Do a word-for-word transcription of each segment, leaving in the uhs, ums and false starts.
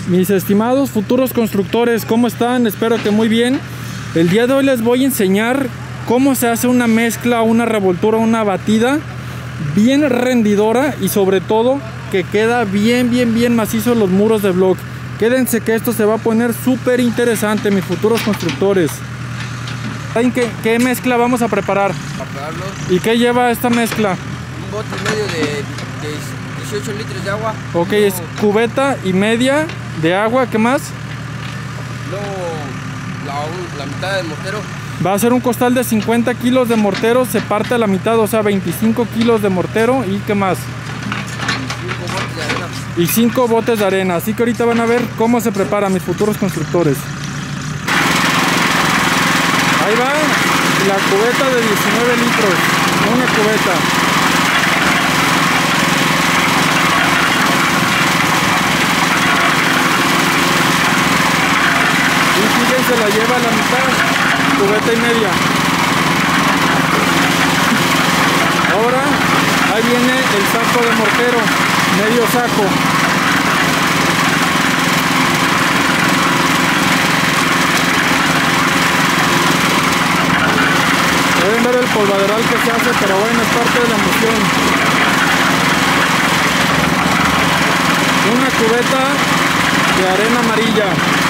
Mis estimados futuros constructores, ¿cómo están? Espero que muy bien. El día de hoy les voy a enseñar cómo se hace una mezcla, una revoltura, una batida bien rendidora y sobre todo que queda bien, bien, bien macizo los muros de block. Quédense que esto se va a poner súper interesante, mis futuros constructores. ¿Saben qué, qué mezcla vamos a preparar? Prepararlo. ¿Y qué lleva esta mezcla? Un bote y medio de, de dieciocho litros de agua. Ok, luego, es cubeta y media de agua, ¿qué más? Luego la, la mitad del mortero. Va a ser un costal de cincuenta kilos de mortero, se parte a la mitad, o sea, veinticinco kilos de mortero. ¿Y qué más? cinco botes de arena. Y cinco botes de arena. Así que ahorita van a ver cómo se prepara, mis futuros constructores. Ahí va la cubeta de diecinueve litros, una cubeta. Y fíjense, la lleva a la mitad, cubeta y media. Ahora, ahí viene el saco de mortero, medio saco. Pueden ver el polvaderal que se hace, pero bueno, es parte de la emoción. Una cubeta de arena amarilla.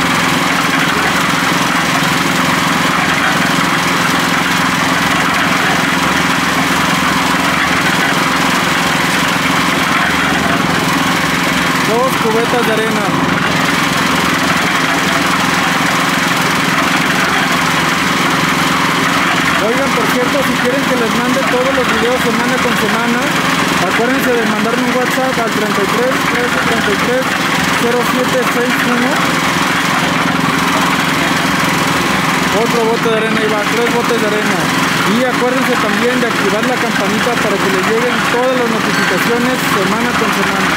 Dos cubetas de arena. Oigan, por cierto, si quieren que les mande todos los videos semana con semana, acuérdense de mandarme un WhatsApp al treinta y tres, trece, treinta y tres, cero siete seis uno. Otro bote de arena, ahí va, tres botes de arena. Y acuérdense también de activar la campanita para que les lleguen todas las notificaciones semana con semana.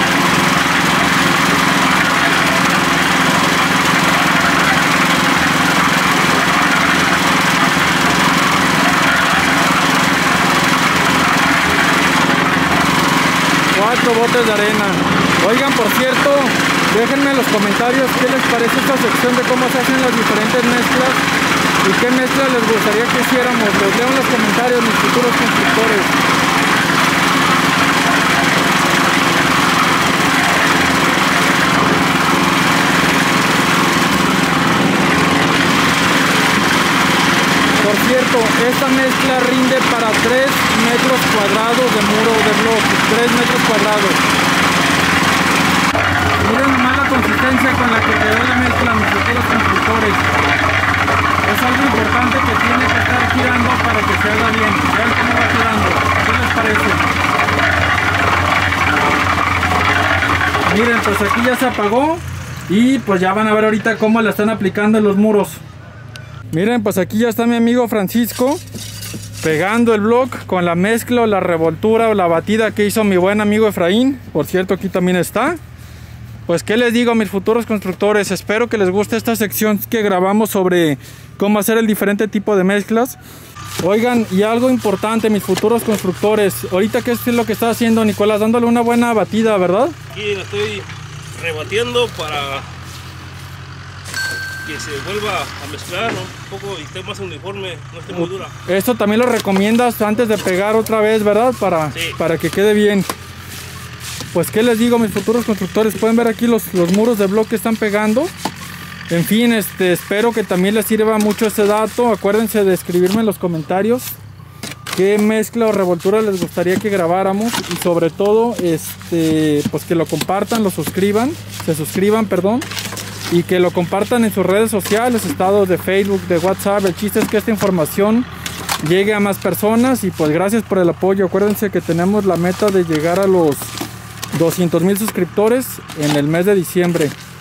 Cuatro botes de arena. Oigan, por cierto, déjenme en los comentarios qué les parece esta sección de cómo se hacen las diferentes mezclas y qué mezcla les gustaría que hiciéramos. Los leo en los comentarios, mis futuros constructores. Por cierto, esta mezcla rinde para tres metros cuadrados de muro de bloque, tres metros cuadrados. Miren nomás la consistencia con la que quedó la mezcla, mis futuros constructores. Es algo importante que tiene que estar girando para que se haga bien. Vean cómo va quedando. ¿Qué les parece? Miren, pues aquí ya se apagó y pues ya van a ver ahorita cómo la están aplicando en los muros. Miren, pues aquí ya está mi amigo Francisco pegando el block con la mezcla o la revoltura o la batida que hizo mi buen amigo Efraín. Por cierto, aquí también está. Pues qué les digo, mis futuros constructores, espero que les guste esta sección que grabamos sobre cómo hacer el diferente tipo de mezclas. Oigan, y algo importante, mis futuros constructores, ahorita qué es lo que está haciendo Nicolás, dándole una buena batida, ¿verdad? Aquí la estoy rebatiendo para que se vuelva a mezclar un poco y esté más uniforme, no esté muy dura. Esto también lo recomiendas antes de pegar otra vez, ¿verdad? Para, sí. para que quede bien. Pues qué les digo, mis futuros constructores, pueden ver aquí los, los muros de bloque que están pegando. En fin, este, espero que también les sirva mucho este dato. Acuérdense de escribirme en los comentarios qué mezcla o revoltura les gustaría que grabáramos y sobre todo este, pues que lo compartan, lo suscriban, se suscriban, perdón. Y que lo compartan en sus redes sociales, estados de Facebook, de WhatsApp. El chiste es que esta información llegue a más personas y pues gracias por el apoyo. Acuérdense que tenemos la meta de llegar a los doscientos mil suscriptores en el mes de diciembre.